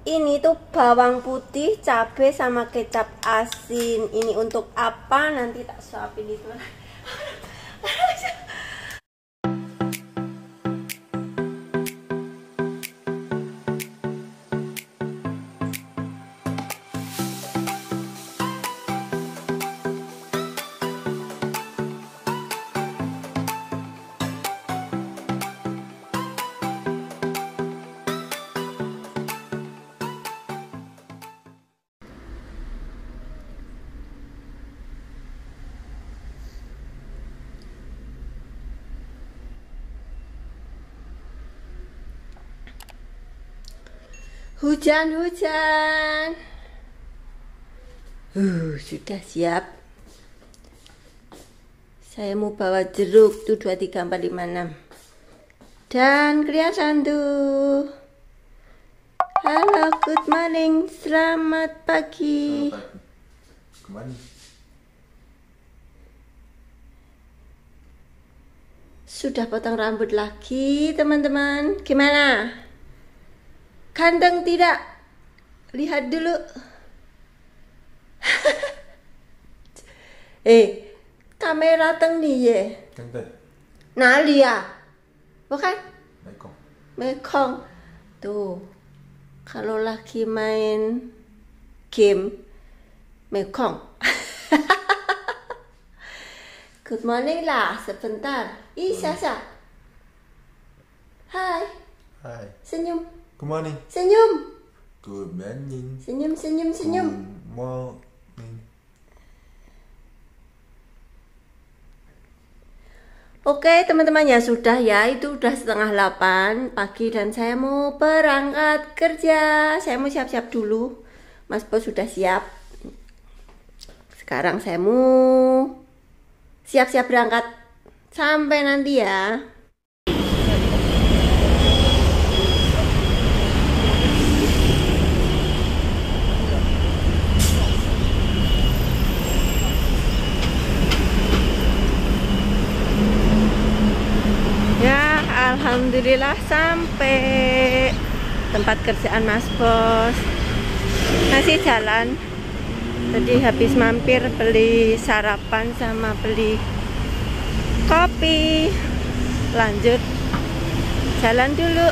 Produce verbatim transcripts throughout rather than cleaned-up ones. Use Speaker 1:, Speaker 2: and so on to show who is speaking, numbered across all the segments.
Speaker 1: Ini tuh bawang putih, cabai sama kecap asin. Ini untuk apa? Nanti tak suapin itu. Hujan-hujan. Uh, sudah siap. Saya mau bawa jeruk tuh dua tiga empat lima enam. Dan kelihatan tuh. Halo, good morning. Selamat pagi.
Speaker 2: Kemana?
Speaker 1: Sudah potong rambut lagi, teman-teman. Gimana? Ganteng tidak? Lihat dulu. Eh, kamera teng nih ya.
Speaker 2: Ganteng.
Speaker 1: Nah, lihat. Bukan?
Speaker 2: Mekong.
Speaker 1: Mekong. Tuh. Kalau lagi main game Mekong. Good morning lah, sebentar. Ih, Sasa. Hai.
Speaker 2: Hai.
Speaker 1: Senyum.
Speaker 2: Good morning.
Speaker 1: Senyum.
Speaker 2: Good morning.
Speaker 1: Senyum, senyum, senyum.
Speaker 2: Good morning.
Speaker 1: Oke teman-teman, ya sudah ya, itu udah setengah delapan pagi dan saya mau berangkat kerja. Saya mau siap-siap dulu. Mas Bos sudah siap. Sekarang saya mau siap-siap berangkat. Sampai nanti ya. Alhamdulillah sampai tempat kerjaan Mas Bos. Masih jalan. Tadi habis mampir beli sarapan sama beli kopi. Lanjut jalan dulu.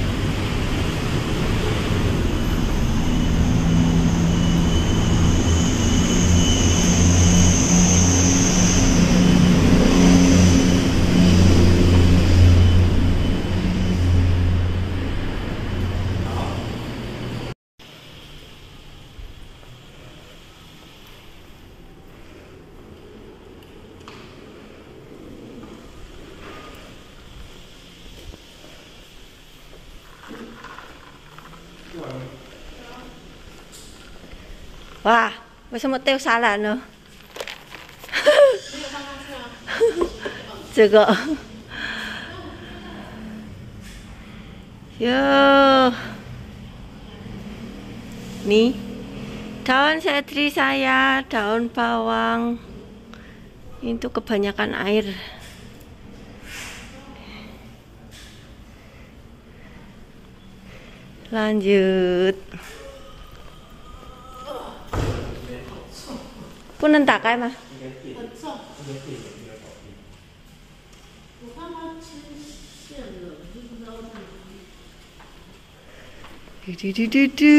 Speaker 1: Wah, wis mau teo salah no. Jaga. Yo. Nih. Daun seledri saya, daun bawang. Itu kebanyakan air. Lanjut. Punten tak kai mah? Du du du du.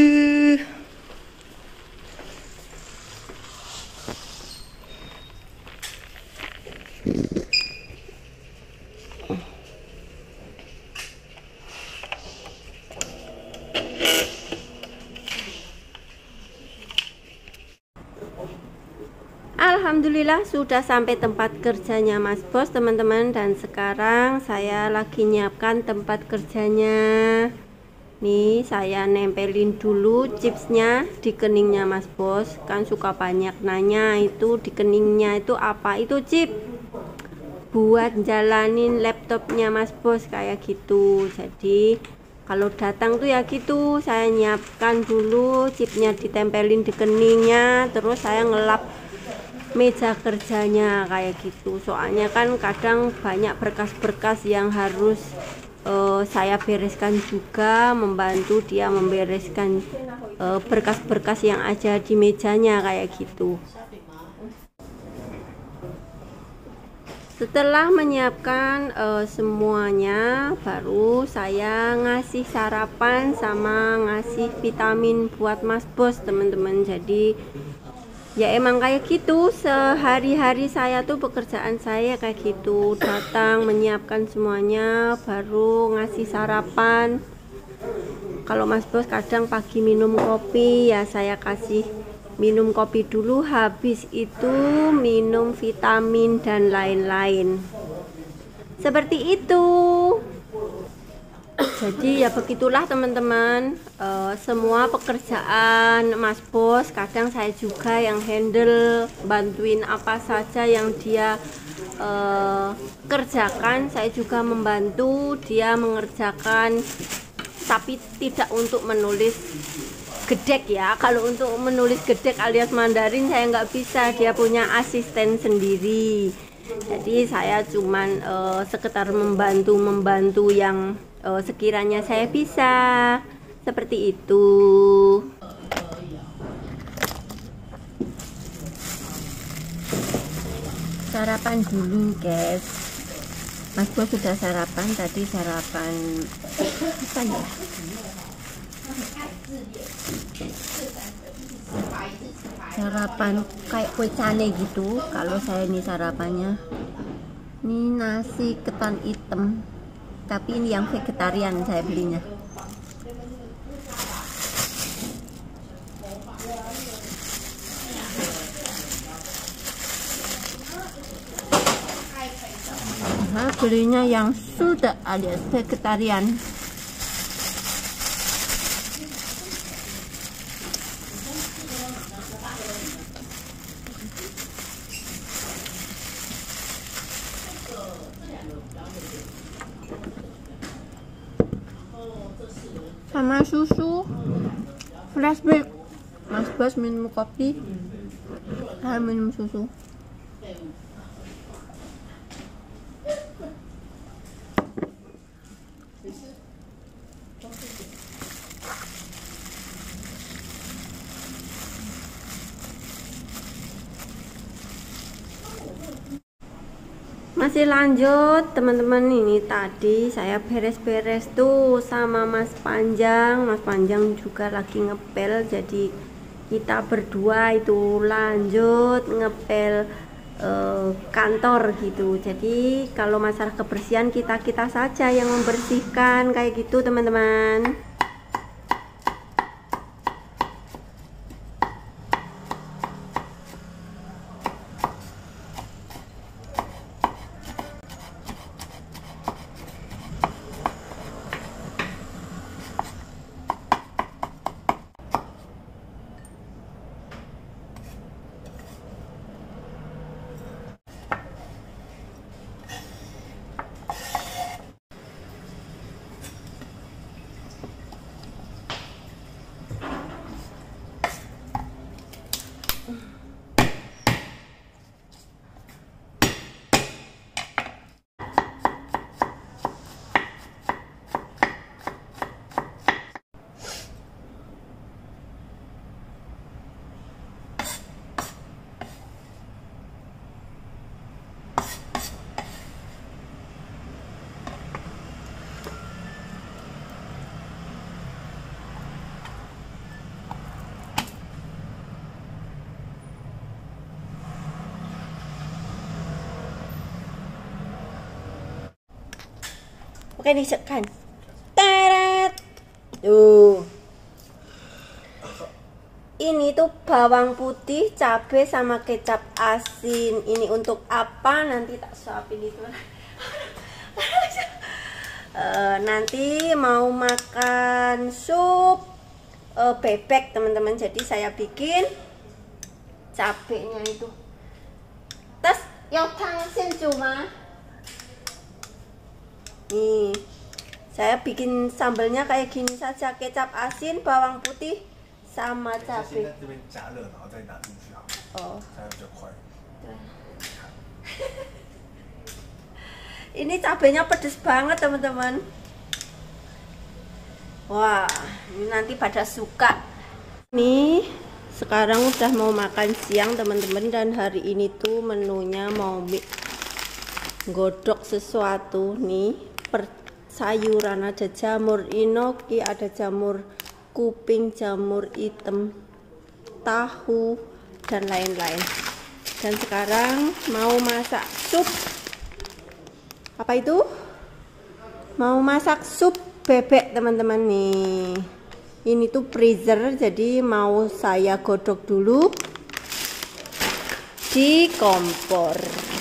Speaker 1: Alhamdulillah sudah sampai tempat kerjanya Mas Bos teman-teman, dan sekarang saya lagi nyiapkan tempat kerjanya. Nih saya nempelin dulu chipsnya di keningnya Mas Bos. Kan suka banyak nanya itu di keningnya itu apa itu chip, buat jalanin laptopnya Mas Bos kayak gitu. Jadi kalau datang tuh ya gitu, saya nyiapkan dulu chipnya ditempelin di keningnya, terus saya ngelap meja kerjanya kayak gitu. Soalnya kan kadang banyak berkas-berkas yang harus uh, saya bereskan juga, membantu dia membereskan berkas-berkas uh, yang ada di mejanya kayak gitu. Setelah menyiapkan uh, semuanya, baru saya ngasih sarapan sama ngasih vitamin buat Mas Bos, teman-teman. Jadi ya emang kayak gitu, sehari-hari saya tuh pekerjaan saya kayak gitu, datang menyiapkan semuanya, baru ngasih sarapan. Kalau Mas Bos kadang pagi minum kopi, ya saya kasih minum kopi dulu, habis itu minum vitamin dan lain-lain seperti itu. Jadi ya begitulah teman-teman, e, semua pekerjaan Mas Bos kadang saya juga yang handle, bantuin apa saja yang dia e, kerjakan, saya juga membantu dia mengerjakan, tapi tidak untuk menulis gedek ya. Kalau untuk menulis gedek alias Mandarin saya nggak bisa, dia punya asisten sendiri. Jadi saya cuman uh, sekedar membantu membantu yang uh, sekiranya saya bisa, seperti itu. Sarapan dulu guys. Mas Bos sudah sarapan tadi, sarapan apa ya? Sarapan kayak kue cane gitu. Kalau saya ini sarapannya ini nasi ketan hitam, tapi ini yang vegetarian saya belinya. Nah, belinya yang sudah alias vegetarian. Sama susu flashback. Mas Bos minum kopi, saya minum susu. Masih lanjut teman-teman, ini tadi saya beres-beres tuh sama Mas Panjang. Mas Panjang juga lagi ngepel, jadi kita berdua itu lanjut ngepel eh, kantor gitu. Jadi kalau masalah kebersihan kita-kita saja yang membersihkan kayak gitu teman-teman. Oke, disekan. Teret. Tuh. Ini tuh bawang putih, cabai sama kecap asin. Ini untuk apa? Nanti tak suapin itu. uh, nanti mau makan sup uh, bebek teman-teman. Jadi saya bikin cabenya itu. Terus yang tangsin cuma. Nih, saya bikin sambelnya kayak gini saja, kecap asin, bawang putih, sama cabai. Oh. Ini cabenya pedes banget teman-teman. Wah, ini nanti pada suka. Nih, sekarang udah mau makan siang teman-teman, dan hari ini tuh menunya mau godok sesuatu nih. Per sayuran ada jamur inoki, ada jamur kuping, jamur hitam, tahu, dan lain-lain. Dan sekarang mau masak sup. Apa itu? Mau masak sup bebek teman-teman nih. Ini tuh freezer, jadi mau saya godok dulu di kompor.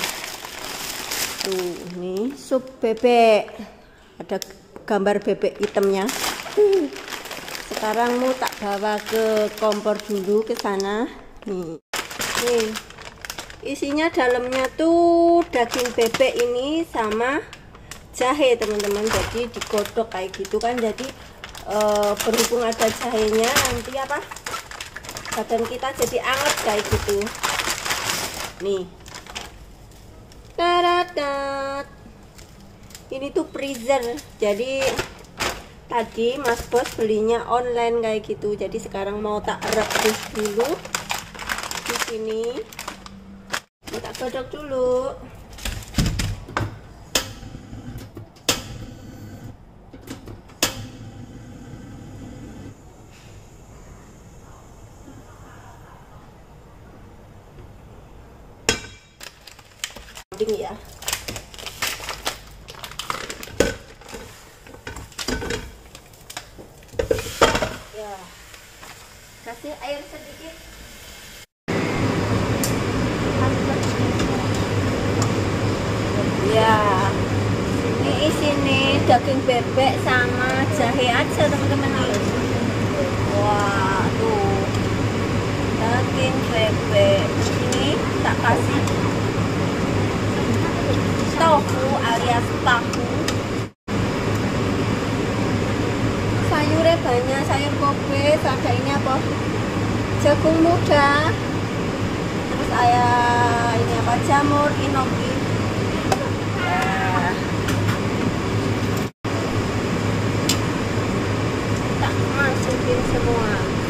Speaker 1: Tuh nih sup bebek, ada gambar bebek hitamnya. Sekarang mau tak bawa ke kompor dulu ke sana. Nih, nih isinya dalamnya tuh daging bebek ini sama jahe teman-teman, jadi digodok kayak gitu kan, jadi e, berhubung ada jahenya nanti apa badan kita jadi anget kayak gitu nih. Taratat, ini tuh freezer, jadi tadi Mas Bos belinya online kayak gitu, jadi sekarang mau tak rebus dulu di sini, tak godok dulu. Ya, ya, kasih air sedikit. Ya, ini isi nih daging bebek sama jahe aja teman-teman. Wah, tuh daging bebek ini tak kasih tofu alias tahu. Sayurnya banyak, sayur kobe, ada ini apa? Jagung muda. Terus ada ini apa? Jamur inoki. Nah, tak masukin semua.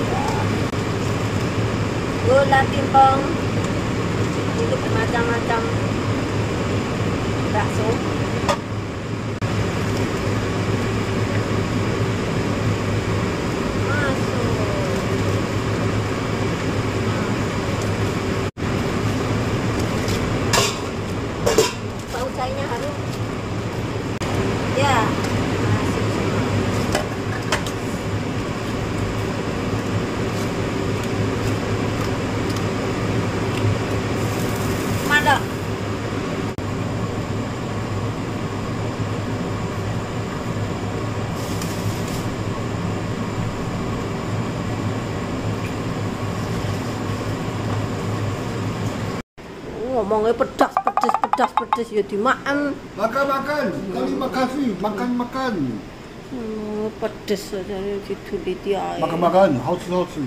Speaker 1: Gula timpong. Ini bermacam-macam. Bakso, masuk, bau cainya harum, ya, masuk semua. Mantap. Ngomongnya pedas pedas pedas pedas ya dimakan.
Speaker 3: Makan makan, terima kasih, makan makan.
Speaker 1: Hmm, pedas aja gitu dia.
Speaker 3: Makan makan, hausi hausi.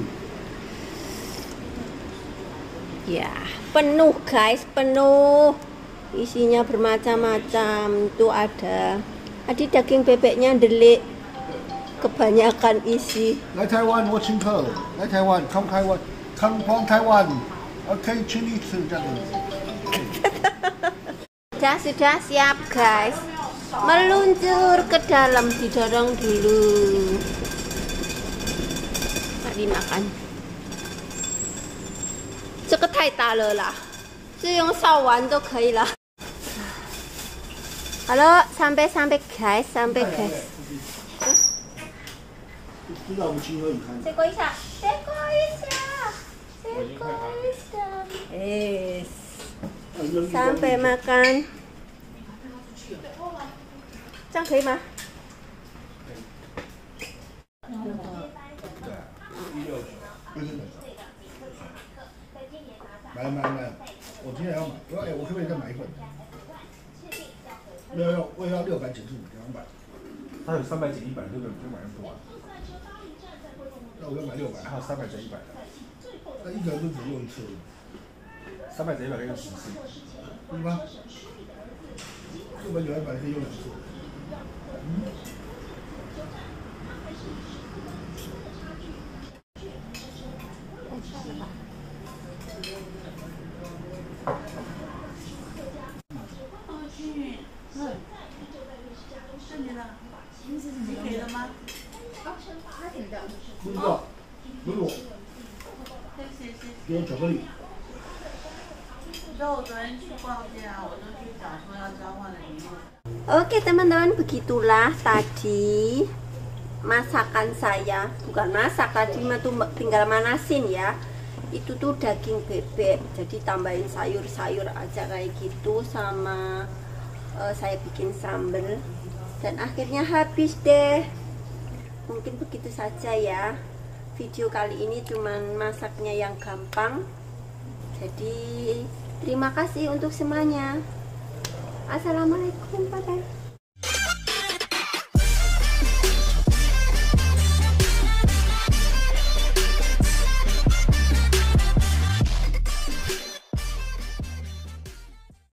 Speaker 1: Ya, penuh guys, penuh. Isinya bermacam-macam. Tuh ada, ada daging bebeknya delik. Kebanyakan isi.
Speaker 3: 来台湾我请客，来台湾 come 台湾 come from 台湾 ，OK 请你吃这样子。
Speaker 1: Sudah, sudah siap guys. Meluncur ke dalam, didorong dulu. Mari makan. 这个太大了啦，这用烧完就可以了。Halo, sampai sampai guys, sampai guys.
Speaker 3: 知道我们请客你看。
Speaker 1: Seko isa, seko isa, seko isa. Eh, sampai makan. 这样可以吗？
Speaker 3: 买买买，我今天要买，我要哎，我可不可以再买一份？没有要，我也要六百减十五，两百。
Speaker 4: 它有三百减一百，六百就买那么多啊？
Speaker 3: 那我要买六百，
Speaker 4: 还有三百减一百的，
Speaker 3: 那一个人就只用一次，
Speaker 4: 三百减一百可以用十次。
Speaker 3: 对吧？六百九百可以用两次。嗯。 不知道，给我，给我巧克力。
Speaker 5: 你知道我昨天去逛街啊，我就去讲说要交换的礼物。
Speaker 1: Oke teman-teman, begitulah tadi masakan saya. Bukan masak, tadi mah tuh tinggal manasin ya. Itu tuh daging bebek, jadi tambahin sayur-sayur aja kayak gitu, sama uh, saya bikin sambal. Dan akhirnya habis deh. Mungkin begitu saja ya. Video kali ini cuman masaknya yang gampang. Jadi terima kasih untuk semuanya. Assalamualaikum, bye bye.